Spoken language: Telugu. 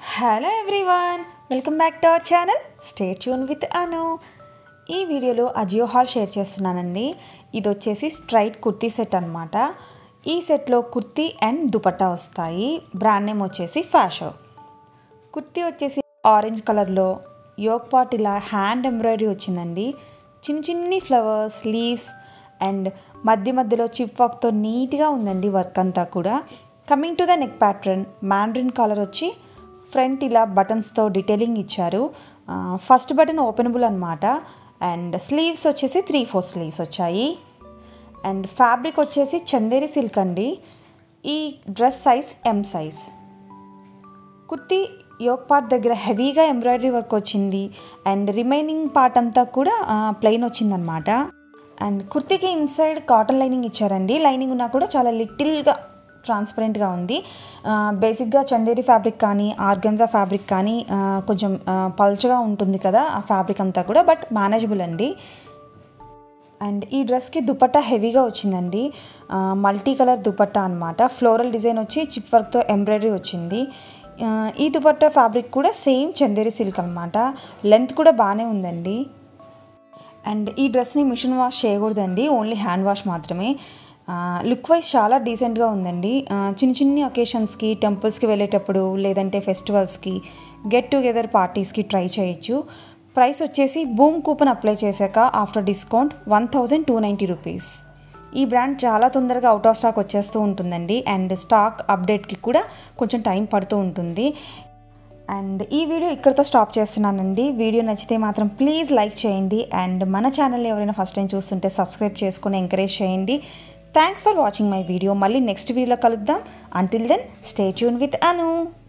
Hello everyone, welcome back to our channel. Stay tuned with Anu. ఈ వీడియోలో అజియో హాల్ షేర్ చేస్తున్నానండి. ఇది వచ్చేసి స్ట్రైట్ కుర్తీ సెట్ అనమాట. ఈ సెట్లో కుర్తీ అండ్ దుపట్టా వస్తాయి. బ్రాండ్ నేమ్ వచ్చేసి ఫ్యాషో. కుర్తీ వచ్చేసి ఆరెంజ్ కలర్లో యోక్ పార్ట్ ఇలా హ్యాండ్ ఎంబ్రాయిడరీ వచ్చిందండి. చిన్న చిన్ని ఫ్లవర్స్, లీవ్స్ అండ్ మధ్యలో చిప్ వర్క్తో నీట్గా ఉందండి వర్క్ అంతా కూడా. Coming to the neck pattern, mandarin collar వచ్చి ఫ్రంట్ ఇలా బటన్స్తో డీటెయిలింగ్ ఇచ్చారు. ఫస్ట్ బటన్ ఓపెనబుల్ అనమాట. అండ్ స్లీవ్స్ వచ్చేసి 3/4 స్లీవ్స్ వచ్చాయి. అండ్ ఫ్యాబ్రిక్ వచ్చేసి చందేరి సిల్క్ అండి. ఈ dress size M size. Kurti yoke part దగ్గర హెవీగా ఎంబ్రాయిడరీ వర్క్ వచ్చింది. అండ్ రిమైనింగ్ పార్ట్ అంతా కూడా ప్లెయిన్ వచ్చిందనమాట. అండ్ కుర్తీకి ఇన్సైడ్ కాటన్ లైనింగ్ ఇచ్చారండి. లైనింగ్ ఉన్నా కూడా చాలా లిటిల్గా ట్రాన్స్పరెంట్గా ఉంది. బేసిక్గా చందేరి ఫ్యాబ్రిక్ కానీ ఆర్గన్జా ఫ్యాబ్రిక్ కానీ కొంచెం పల్చగా ఉంటుంది కదా ఆ ఫ్యాబ్రిక్ అంతా కూడా, బట్ మేనేజబుల్ అండి. అండ్ ఈ డ్రెస్కి దుపట్టా హెవీగా వచ్చిందండి. మల్టీ కలర్ దుపట్టా అనమాట. ఫ్లోరల్ డిజైన్ వచ్చి చిప్ వర్క్తో ఎంబ్రాయిడరీ వచ్చింది. ఈ దుపట్టా ఫ్యాబ్రిక్ కూడా సేమ్ చందేరి సిల్క్ అనమాట. లెంత్ కూడా బాగానే ఉందండి. అండ్ ఈ డ్రెస్ని మిషన్ వాష్ చేయకూడదండి, ఓన్లీ హ్యాండ్ వాష్ మాత్రమే. లుక్ వైజ్ చాలా డీసెంట్గా ఉందండి. చిన్ని అకేషన్స్కి, టెంపుల్స్కి వెళ్ళేటప్పుడు లేదంటే ఫెస్టివల్స్కి, గెట్ టుగెదర్ పార్టీస్కి ట్రై చేయొచ్చు. ప్రైస్ వచ్చేసి బూమ్ కూపన్ అప్లై చేశాక ఆఫ్టర్ డిస్కౌంట్ 1290 రూపీస్. ఈ బ్రాండ్ చాలా తొందరగా అవుట్ ఆఫ్ స్టాక్ వచ్చేస్తూ ఉంటుందండి. అండ్ స్టాక్ అప్డేట్కి కూడా కొంచెం టైం పడుతూ ఉంటుంది. అండ్ ఈ వీడియో ఇక్కడితో స్టాప్ చేస్తున్నానండి. వీడియో నచ్చితే మాత్రం ప్లీజ్ లైక్ చేయండి. అండ్ మన ఛానల్ని ఎవరైనా ఫస్ట్ టైం చూస్తుంటే సబ్స్క్రైబ్ చేసుకొని ఎంకరేజ్ చేయండి. Thanks for watching my video. మళ్ళీ నెక్స్ట్ వీడియోలో కలుద్దాం. Until then stay tuned with Anu.